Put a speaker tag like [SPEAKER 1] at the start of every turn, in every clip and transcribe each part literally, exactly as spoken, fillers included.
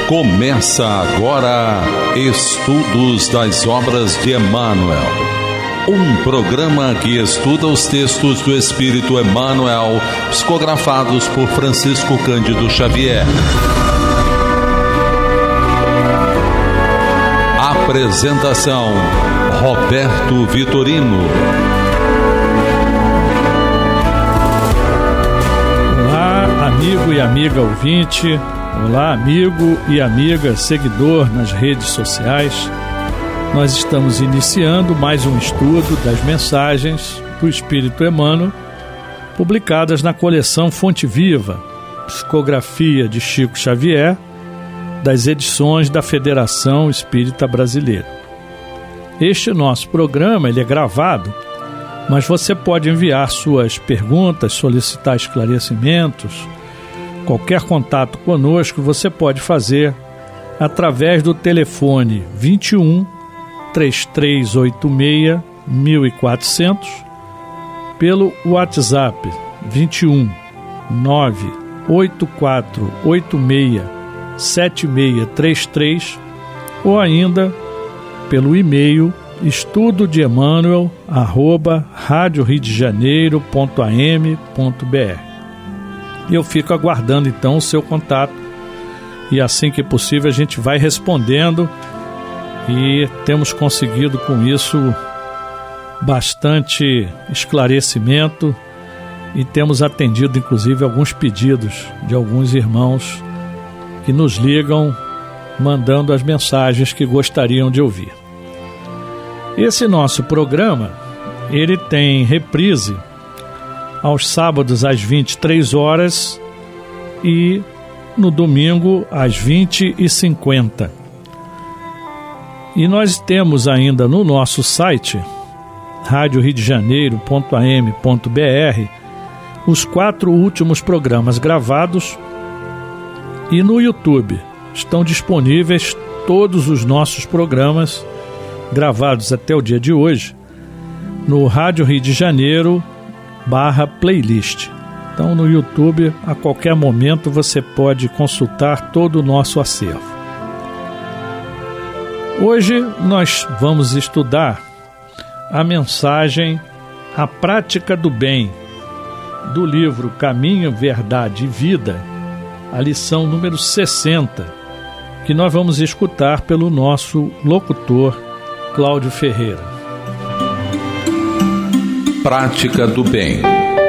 [SPEAKER 1] Começa agora Estudos das Obras de Emmanuel, um programa que estuda os textos do Espírito Emmanuel, psicografados por Francisco Cândido Xavier. Apresentação: Roberto Vitorino.
[SPEAKER 2] Olá, amigo e amiga ouvinte. Olá, amigo e amiga seguidor nas redes sociais. Nós estamos iniciando mais um estudo das mensagens do Espírito Emmanuel, publicadas na coleção Fonte Viva, psicografia de Chico Xavier, das edições da Federação Espírita Brasileira. Este nosso programa ele é gravado, mas você pode enviar suas perguntas, solicitar esclarecimentos. Qualquer contato conosco você pode fazer através do telefone vinte e um, três três oito seis, mil e quatrocentos, pelo WhatsApp vinte e um, nove oito quatro oito seis, sete seis três três ou ainda pelo e-mail estudo de Emmanuel arroba rádio rio de janeiro ponto a m ponto b r. Eu fico aguardando então o seu contato e assim que possível a gente vai respondendo, e temos conseguido com isso bastante esclarecimento e temos atendido inclusive alguns pedidos de alguns irmãos que nos ligam mandando as mensagens que gostariam de ouvir. Esse nosso programa ele tem reprise aos sábados às vinte e três horas e no domingo às vinte e cinquenta. E nós temos ainda no nosso site rádio rio de janeiro ponto a m ponto b r os quatro últimos programas gravados, e no YouTube estão disponíveis todos os nossos programas gravados até o dia de hoje no Rádio Rio de Janeiro barra playlist. Então no YouTube a qualquer momento você pode consultar todo o nosso acervo. Hoje nós vamos estudar a mensagem A Prática do Bem, do livro Caminho, Verdade e Vida, a lição número sessenta, que nós vamos escutar pelo nosso locutor Cláudio Ferreira.
[SPEAKER 1] Prática do bem.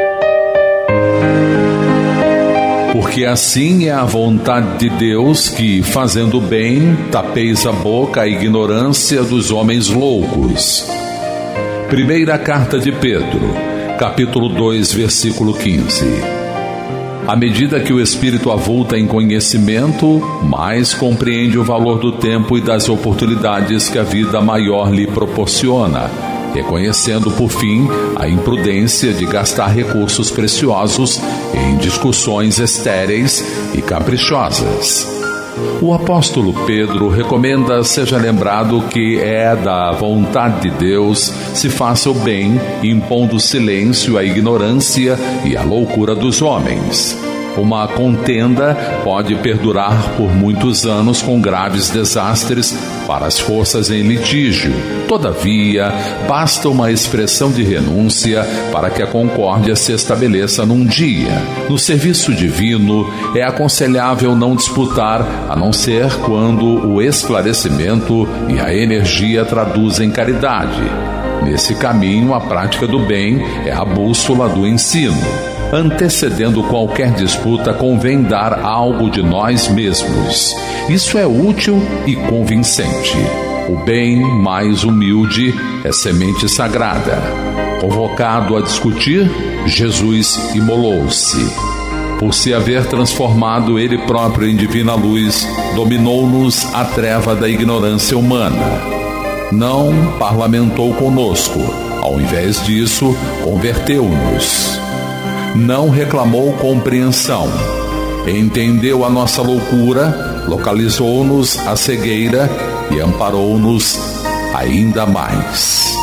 [SPEAKER 1] Porque assim é a vontade de Deus que, fazendo o bem, tapeis a boca à ignorância dos homens loucos. Primeira Carta de Pedro, capítulo dois, versículo quinze. À medida que o espírito avulta em conhecimento, mais compreende o valor do tempo e das oportunidades que a vida maior lhe proporciona, reconhecendo por fim a imprudência de gastar recursos preciosos em discussões estéreis e caprichosas. O apóstolo Pedro recomenda seja lembrado que é da vontade de Deus se faça o bem, impondo silêncio à ignorância e à loucura dos homens. Uma contenda pode perdurar por muitos anos com graves desastres para as forças em litígio. Todavia, basta uma expressão de renúncia para que a concórdia se estabeleça num dia. No serviço divino, é aconselhável não disputar, a não ser quando o esclarecimento e a energia traduzem caridade. Nesse caminho, a prática do bem é a bússola do ensino. Antecedendo qualquer disputa, convém dar algo de nós mesmos. Isso é útil e convincente. O bem mais humilde é semente sagrada. Convocado a discutir, Jesus imolou-se. Por se haver transformado ele próprio em divina luz, dominou-nos a treva da ignorância humana. Não parlamentou conosco, ao invés disso, converteu-nos. Não reclamou compreensão, entendeu a nossa loucura, localizou-nos a cegueira e amparou-nos ainda mais.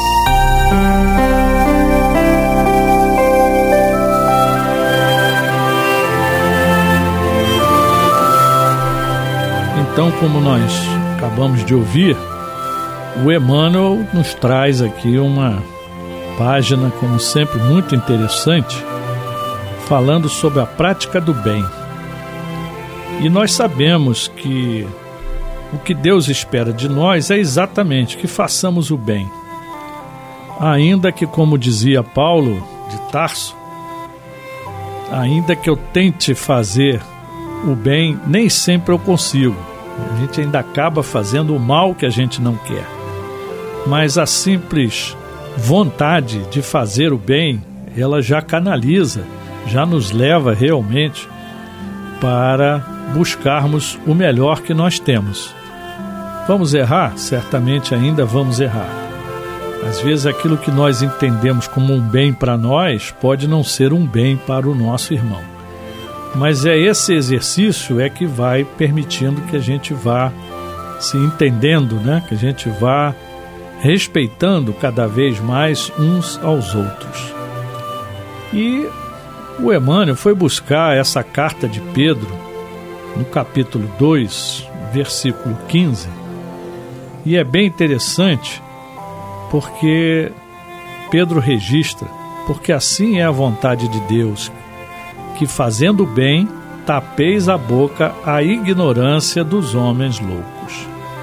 [SPEAKER 2] Então, como nós acabamos de ouvir, o Emmanuel nos traz aqui uma página, como sempre, muito interessante, falando sobre a prática do bem. E nós sabemos que o que Deus espera de nós é exatamente que façamos o bem. Ainda que, como dizia Paulo de Tarso, ainda que eu tente fazer o bem, nem sempre eu consigo. A gente ainda acaba fazendo o mal que a gente não quer. Mas a simples vontade de fazer o bem, ela já canaliza, já nos leva realmente para buscarmos o melhor que nós temos. Vamos errar? Certamente ainda vamos errar. Às vezes aquilo que nós entendemos como um bem para nós pode não ser um bem para o nosso irmão. Mas é esse exercício é que vai permitindo que a gente vá se entendendo, né? Que a gente vá respeitando cada vez mais uns aos outros. E o Emmanuel foi buscar essa carta de Pedro no capítulo dois, versículo quinze, e é bem interessante porque Pedro registra, porque assim é a vontade de Deus, que fazendo bem, tapeis a boca à ignorância dos homens loucos.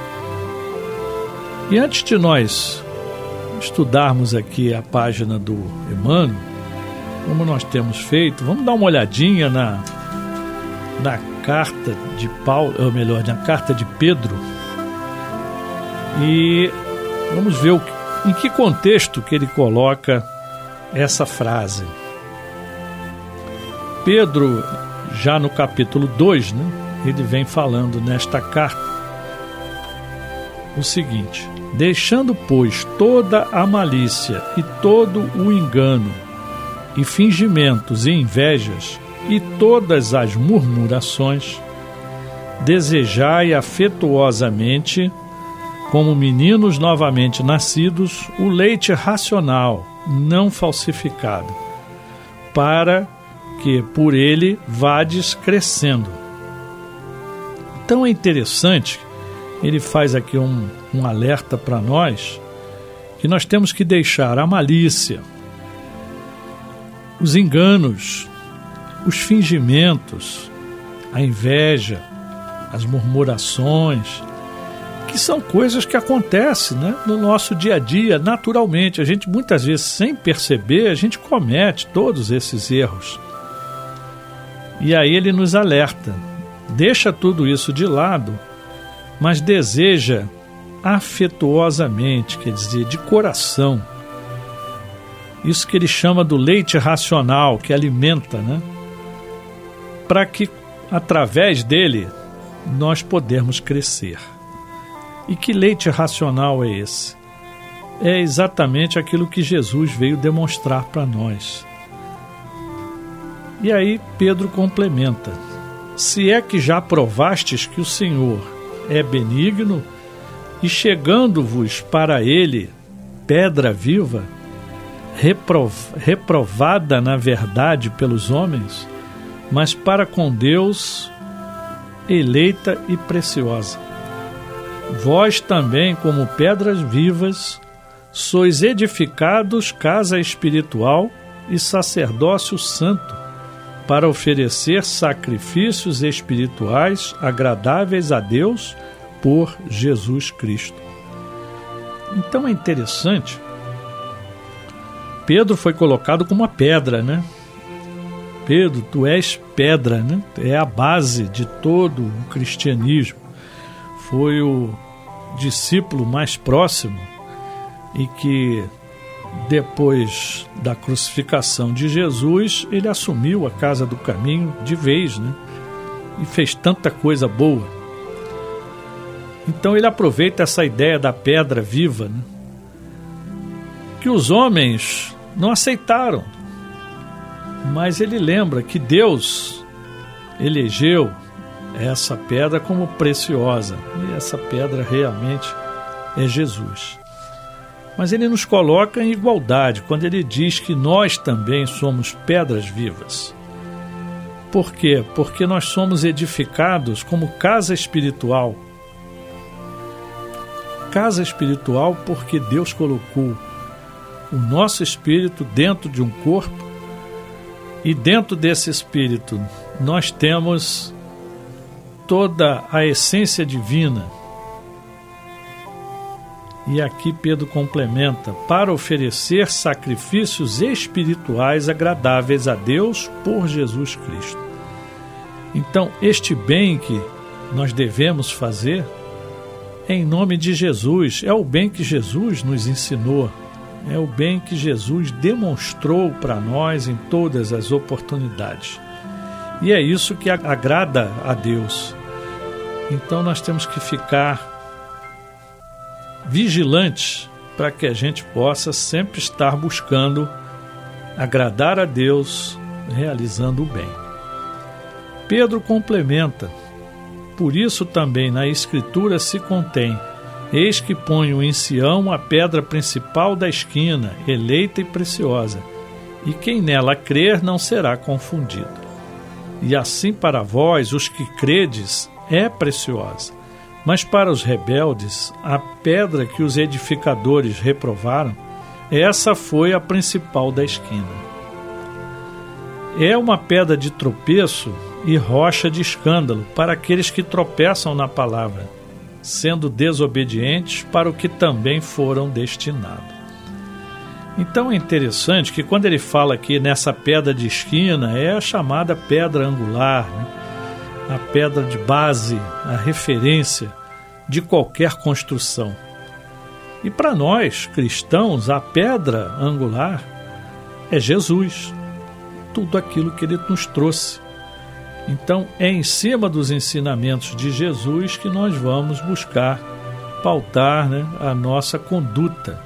[SPEAKER 2] E antes de nós estudarmos aqui a página do Emmanuel, como nós temos feito, vamos dar uma olhadinha na, na carta de Paulo, ou melhor, na carta de Pedro, e vamos ver o, em que contexto que ele coloca essa frase. Pedro, já no capítulo dois, né, ele vem falando nesta carta o seguinte: deixando, pois, toda a malícia e todo o engano, e fingimentos e invejas, e todas as murmurações, desejai afetuosamente, como meninos novamente nascidos, o leite racional, não falsificado, para que por ele vades crescendo. Então é interessante, ele faz aqui um, um alerta para nós, que nós temos que deixar a malícia, os enganos, os fingimentos, a inveja, as murmurações, que são coisas que acontecem, né, no nosso dia a dia, naturalmente. A gente muitas vezes, sem perceber, a gente comete todos esses erros. E aí ele nos alerta, deixa tudo isso de lado, mas deseja afetuosamente, quer dizer, de coração, isso que ele chama do leite racional, que alimenta, né? Para que, através dele, nós podermos crescer. E que leite racional é esse? É exatamente aquilo que Jesus veio demonstrar para nós. E aí Pedro complementa: se é que já provastes que o Senhor é benigno, e chegando-vos para ele pedra viva, reprov- reprovada na verdade pelos homens, mas para com Deus eleita e preciosa. Vós também, como pedras vivas, sois edificados casa espiritual e sacerdócio santo, para oferecer sacrifícios espirituais agradáveis a Deus por Jesus Cristo. Então é interessante, Pedro foi colocado como uma pedra, né? Pedro, tu és pedra, né? É a base de todo o cristianismo. Foi o discípulo mais próximo e que, depois da crucificação de Jesus, ele assumiu a casa do caminho de vez, né? E fez tanta coisa boa. Então ele aproveita essa ideia da pedra viva, né? Que os homens não aceitaram, mas ele lembra que Deus elegeu essa pedra como preciosa, e essa pedra realmente é Jesus. Mas ele nos coloca em igualdade quando ele diz que nós também somos pedras vivas. Por quê? Porque nós somos edificados como casa espiritual. Casa espiritual porque Deus colocou o nosso espírito dentro de um corpo, e dentro desse espírito nós temos toda a essência divina. E aqui Pedro complementa: para oferecer sacrifícios espirituais agradáveis a Deus por Jesus Cristo. Então, este bem que nós devemos fazer é em nome de Jesus, é o bem que Jesus nos ensinou, é o bem que Jesus demonstrou para nós em todas as oportunidades. E é isso que agrada a Deus. Então nós temos que ficar vigilantes para que a gente possa sempre estar buscando agradar a Deus, realizando o bem. Pedro complementa: por isso também na Escritura se contém: eis que ponho em Sião a pedra principal da esquina, eleita e preciosa, e quem nela crer não será confundido. E assim para vós, os que credes, é preciosa, mas para os rebeldes, a pedra que os edificadores reprovaram, essa foi a principal da esquina. É uma pedra de tropeço e rocha de escândalo para aqueles que tropeçam na palavra, sendo desobedientes para o que também foram destinados. Então é interessante que quando ele fala aqui nessa pedra de esquina, é a chamada pedra angular, né? A pedra de base, a referência de qualquer construção. E para nós, cristãos, a pedra angular é Jesus, tudo aquilo que ele nos trouxe. Então é em cima dos ensinamentos de Jesus que nós vamos buscar pautar, né, a nossa conduta.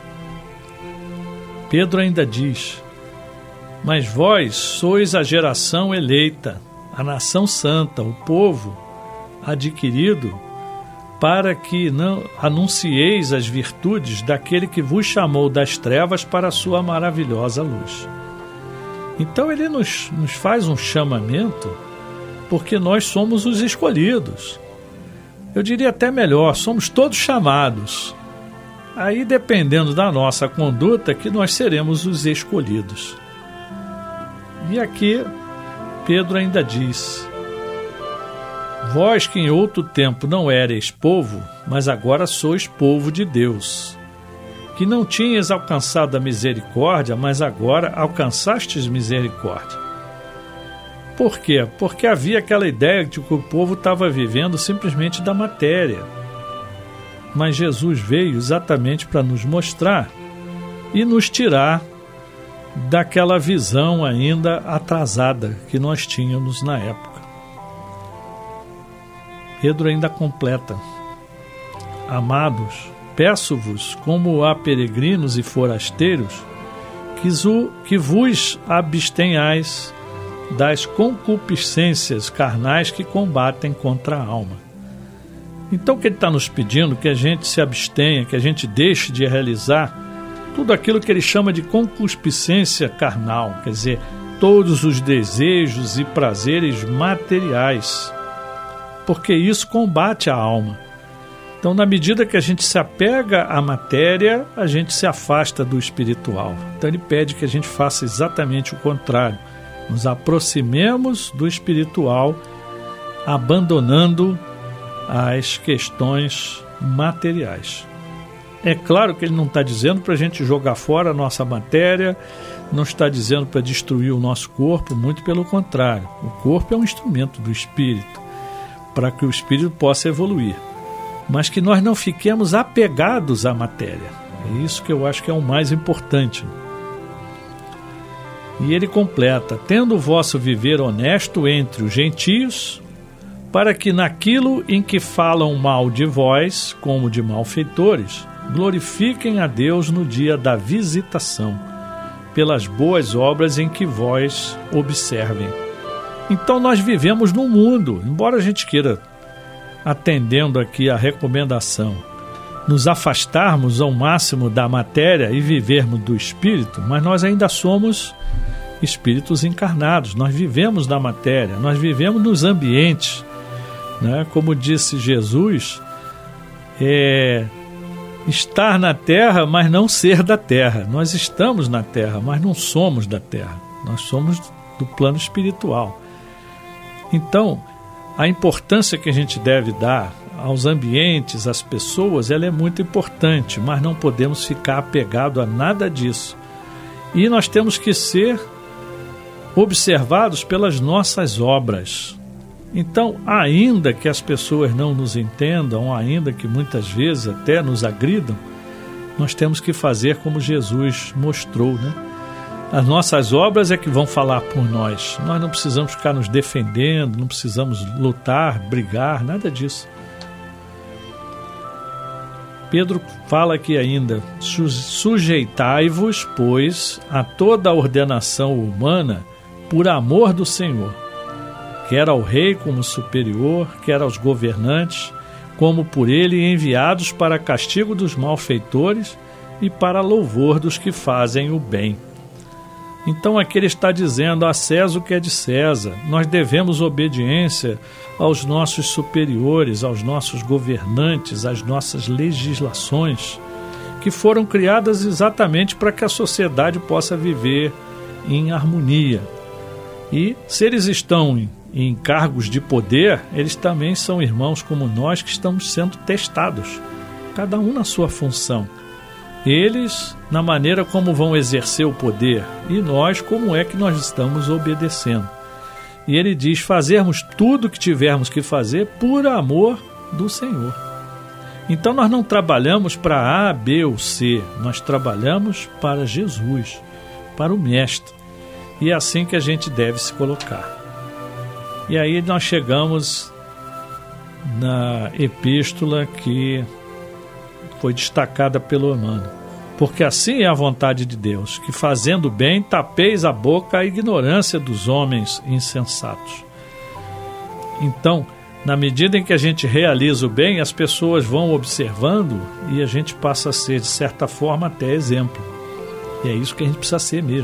[SPEAKER 2] Pedro ainda diz: mas vós sois a geração eleita, a nação santa, o povo adquirido, para que não anuncieis as virtudes daquele que vos chamou das trevas para a sua maravilhosa luz. Então ele nos, nos faz um chamamento porque nós somos os escolhidos. Eu diria até melhor, somos todos chamados. Aí, dependendo da nossa conduta, que nós seremos os escolhidos. E aqui Pedro ainda diz: vós que em outro tempo não éreis povo, mas agora sois povo de Deus, que não tinhas alcançado a misericórdia, mas agora alcançastes misericórdia. Por quê? Porque havia aquela ideia de que o povo estava vivendo simplesmente da matéria. Mas Jesus veio exatamente para nos mostrar e nos tirar daquela visão ainda atrasada que nós tínhamos na época. Pedro ainda completa: amados, peço-vos, como a peregrinos e forasteiros, que, zu, que vos abstenhais das concupiscências carnais que combatem contra a alma. Então o que ele está nos pedindo? Que a gente se abstenha, que a gente deixe de realizar tudo aquilo que ele chama de concupiscência carnal, quer dizer, todos os desejos e prazeres materiais, porque isso combate a alma. Então, na medida que a gente se apega à matéria, a gente se afasta do espiritual. Então ele pede que a gente faça exatamente o contrário, nos aproximemos do espiritual, abandonando as questões materiais. É claro que ele não está dizendo para a gente jogar fora a nossa matéria, não está dizendo para destruir o nosso corpo, muito pelo contrário. O corpo é um instrumento do espírito, para que o espírito possa evoluir, mas que nós não fiquemos apegados à matéria. É isso que eu acho que é o mais importante. E ele completa: tendo o vosso viver honesto entre os gentios, para que naquilo em que falam mal de vós, como de malfeitores, glorifiquem a Deus no dia da visitação, pelas boas obras em que vós observem. Então nós vivemos no mundo, embora a gente queira, atendendo aqui a recomendação, nos afastarmos ao máximo da matéria e vivermos do espírito, mas nós ainda somos espíritos encarnados, nós vivemos na matéria, nós vivemos nos ambientes, né? Como disse Jesus, é, estar na terra, mas não ser da terra. Nós estamos na terra, mas não somos da terra, nós somos do plano espiritual. Então, a importância que a gente deve dar aos ambientes, às pessoas, ela é muito importante, mas não podemos ficar apegado a nada disso. E nós temos que ser observados pelas nossas obras. Então, ainda que as pessoas não nos entendam, ainda que muitas vezes até nos agridam, nós temos que fazer como Jesus mostrou, né? As nossas obras é que vão falar por nós. Nós não precisamos ficar nos defendendo, não precisamos lutar, brigar, nada disso. Pedro fala aqui ainda: sujeitai-vos, pois, a toda a ordenação humana por amor do Senhor, quer ao rei como superior, quer aos governantes, como por ele enviados para castigo dos malfeitores e para louvor dos que fazem o bem. Então aqui ele está dizendo a César o que é de César. Nós devemos obediência aos nossos superiores, aos nossos governantes, às nossas legislações, que foram criadas exatamente para que a sociedade possa viver em harmonia. E se eles estão em, em cargos de poder, eles também são irmãos como nós que estamos sendo testados, cada um na sua função. Eles na maneira como vão exercer o poder e nós como é que nós estamos obedecendo. E ele diz: fazermos tudo o que tivermos que fazer por amor do Senhor. Então nós não trabalhamos para A, B ou C, nós trabalhamos para Jesus, para o Mestre. E é assim que a gente deve se colocar. E aí nós chegamos na epístola que foi destacada pelo Emmanuel. Porque assim é a vontade de Deus, que fazendo bem tapeis a boca à ignorância dos homens insensatos. Então, na medida em que a gente realiza o bem, as pessoas vão observando e a gente passa a ser, de certa forma, até exemplo. E é isso que a gente precisa ser mesmo.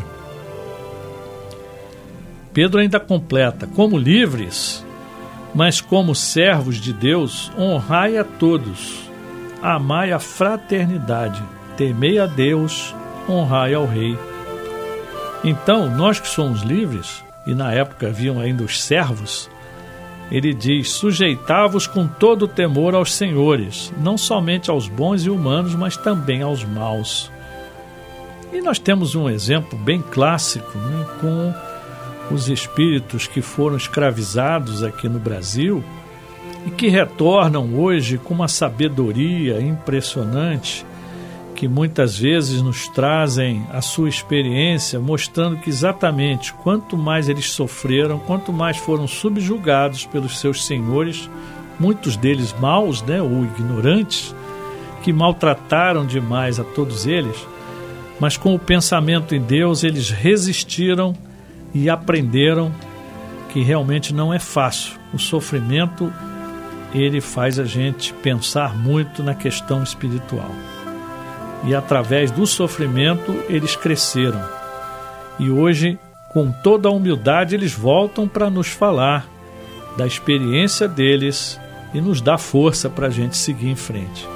[SPEAKER 2] Pedro ainda completa: como livres, mas como servos de Deus, honrai a todos, amai a fraternidade, temei a Deus, honrai ao rei. Então, nós que somos livres, e na época haviam ainda os servos, ele diz: sujeitavos com todo temor aos senhores, não somente aos bons e humanos, mas também aos maus. E nós temos um exemplo bem clássico, né, com os espíritos que foram escravizados aqui no Brasil e que retornam hoje com uma sabedoria impressionante, que muitas vezes nos trazem a sua experiência, mostrando que exatamente quanto mais eles sofreram, quanto mais foram subjugados pelos seus senhores, muitos deles maus, né, ou ignorantes, que maltrataram demais a todos eles, mas com o pensamento em Deus eles resistiram e aprenderam que realmente não é fácil. O sofrimento, ele faz a gente pensar muito na questão espiritual. E através do sofrimento eles cresceram. E hoje, com toda a humildade, eles voltam para nos falar da experiência deles e nos dar força para a gente seguir em frente.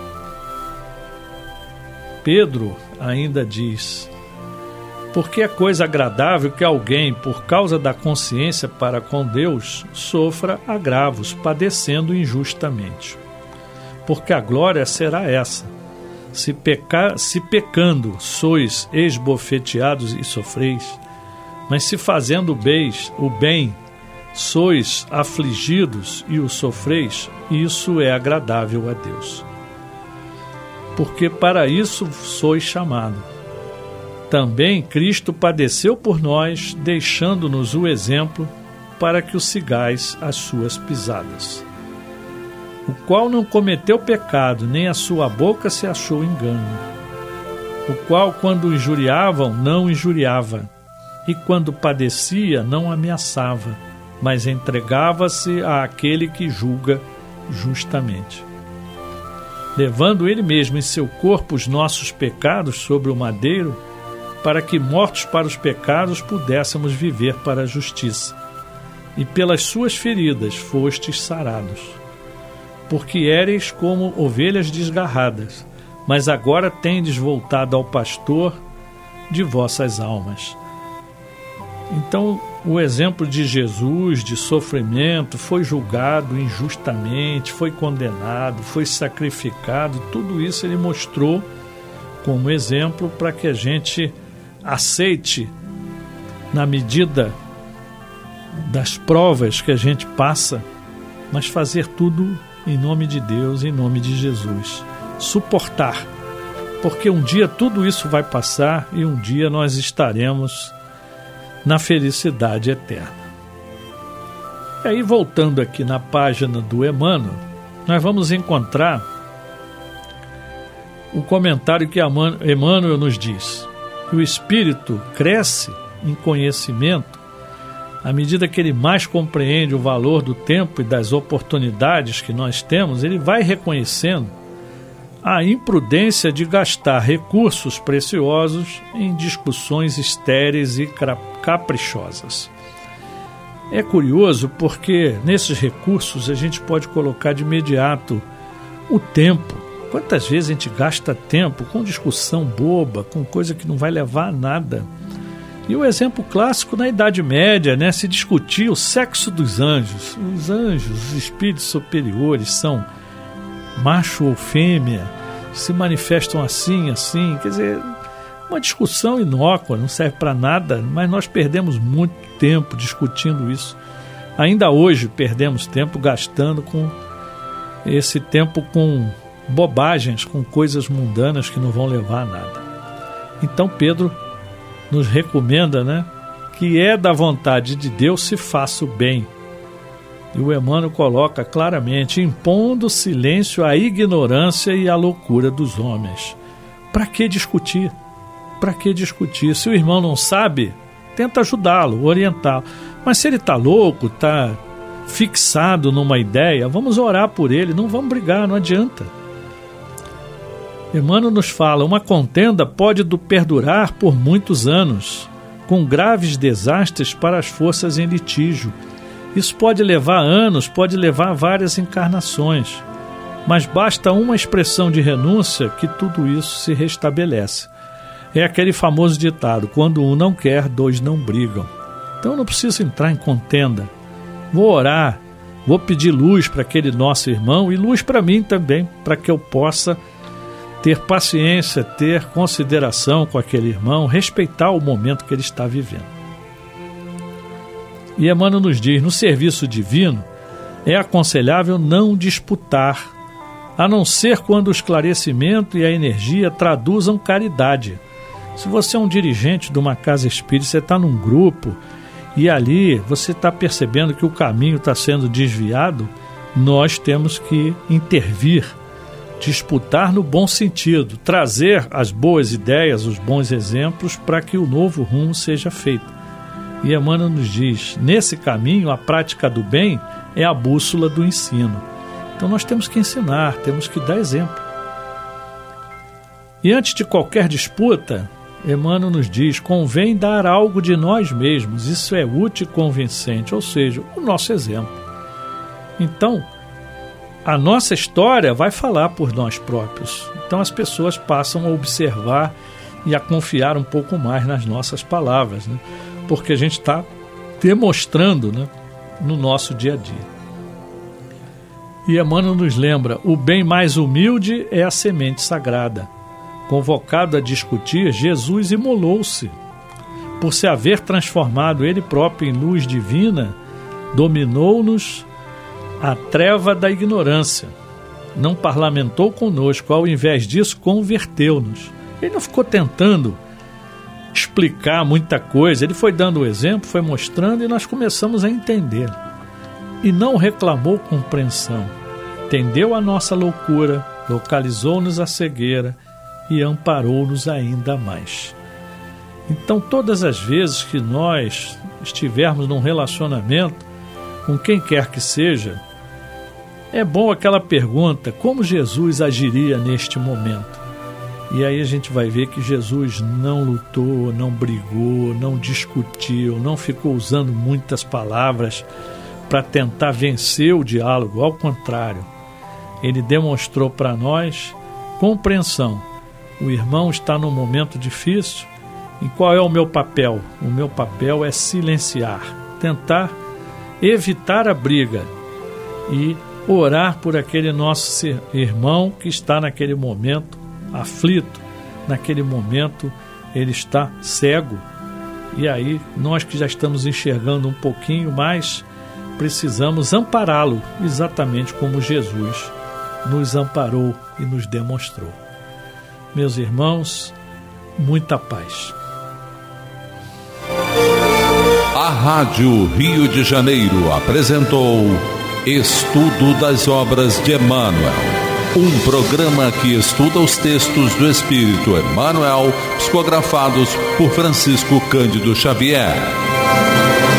[SPEAKER 2] Pedro ainda diz: porque é coisa agradável que alguém, por causa da consciência para com Deus, sofra agravos, padecendo injustamente. Porque a glória será essa: se, pecar, se pecando sois esbofeteados e sofreis, mas se fazendo bens, o bem sois afligidos e o sofreis, isso é agradável a Deus. Porque para isso sois chamado. Também Cristo padeceu por nós, deixando-nos o exemplo para que o sigais as suas pisadas. O qual não cometeu pecado, nem a sua boca se achou engano. O qual, quando injuriavam, não injuriava, e quando padecia, não ameaçava, mas entregava-se àquele que julga justamente. Levando ele mesmo em seu corpo os nossos pecados sobre o madeiro, para que, mortos para os pecados, pudéssemos viver para a justiça. E pelas suas feridas fostes sarados. Porque éreis como ovelhas desgarradas, mas agora tendes voltado ao pastor de vossas almas. Então, o exemplo de Jesus, de sofrimento, foi julgado injustamente, foi condenado, foi sacrificado, tudo isso ele mostrou como exemplo para que a gente aceite, na medida das provas que a gente passa, mas fazer tudo em nome de Deus, em nome de Jesus. Suportar, porque um dia tudo isso vai passar e um dia nós estaremos na felicidade eterna. E aí, voltando aqui na página do Emmanuel, nós vamos encontrar o comentário que Emmanuel nos diz que o espírito cresce em conhecimento à medida que ele mais compreende o valor do tempo e das oportunidades que nós temos. Ele vai reconhecendo a imprudência de gastar recursos preciosos em discussões estéreis e caprichosas. É curioso porque nesses recursos a gente pode colocar de imediato o tempo. Quantas vezes a gente gasta tempo com discussão boba, com coisa que não vai levar a nada? E o exemplo clássico na Idade Média, né, se discutia o sexo dos anjos. Os anjos, os espíritos superiores, são macho ou fêmea, se manifestam assim, assim, quer dizer, uma discussão inócua, não serve para nada, mas nós perdemos muito tempo discutindo isso. Ainda hoje perdemos tempo gastando com esse tempo com bobagens, com coisas mundanas que não vão levar a nada. Então Pedro nos recomenda, né, que é da vontade de Deus se faça o bem. E o Emmanuel coloca claramente, impondo silêncio à ignorância e à loucura dos homens. Para que discutir? Para que discutir? Se o irmão não sabe, tenta ajudá-lo, orientá-lo. Mas se ele está louco, está fixado numa ideia, vamos orar por ele, não vamos brigar, não adianta. Emmanuel nos fala, uma contenda pode perdurar por muitos anos, com graves desastres para as forças em litígio. Isso pode levar anos, pode levar várias encarnações, mas basta uma expressão de renúncia que tudo isso se restabelece. É aquele famoso ditado, quando um não quer, dois não brigam. Então eu não preciso entrar em contenda. Vou orar, vou pedir luz para aquele nosso irmão e luz para mim também, para que eu possa ter paciência, ter consideração com aquele irmão, respeitar o momento que ele está vivendo. E Emmanuel nos diz, no serviço divino, é aconselhável não disputar, a não ser quando o esclarecimento e a energia traduzam caridade. Se você é um dirigente de uma casa espírita, você está num grupo e ali você está percebendo que o caminho está sendo desviado, nós temos que intervir, disputar no bom sentido, trazer as boas ideias, os bons exemplos para que o novo rumo seja feito. E Emmanuel nos diz, nesse caminho a prática do bem é a bússola do ensino. Então nós temos que ensinar, temos que dar exemplo. E antes de qualquer disputa, Emmanuel nos diz, convém dar algo de nós mesmos, isso é útil e convincente, ou seja, o nosso exemplo. Então, a nossa história vai falar por nós próprios. Então as pessoas passam a observar e a confiar um pouco mais nas nossas palavras, né? Porque a gente está demonstrando, né, no nosso dia a dia. E Emmanuel nos lembra, o bem mais humilde é a semente sagrada. Convocado a discutir, Jesus imolou-se. Por se haver transformado ele próprio em luz divina, dominou-nos a treva da ignorância. Não parlamentou conosco, ao invés disso, converteu-nos. Ele não ficou tentando explicar muita coisa, ele foi dando o exemplo, foi mostrando e nós começamos a entender. E não reclamou compreensão. Entendeu a nossa loucura, localizou-nos a cegueira e amparou-nos ainda mais. Então, todas as vezes que nós estivermos num relacionamento com quem quer que seja, é bom aquela pergunta, como Jesus agiria neste momento? E aí a gente vai ver que Jesus não lutou, não brigou, não discutiu, não ficou usando muitas palavras para tentar vencer o diálogo. Ao contrário, ele demonstrou para nós compreensão. O irmão está num momento difícil. E qual é o meu papel? O meu papel é silenciar, tentar evitar a briga e orar por aquele nosso irmão que está naquele momento aflito, naquele momento ele está cego. E aí nós que já estamos enxergando um pouquinho mais, precisamos ampará-lo, exatamente como Jesus nos amparou e nos demonstrou. Meus irmãos, muita paz.
[SPEAKER 1] A Rádio Rio de Janeiro apresentou Estudo das Obras de Emmanuel, um programa que estuda os textos do Espírito Emmanuel, psicografados por Francisco Cândido Xavier.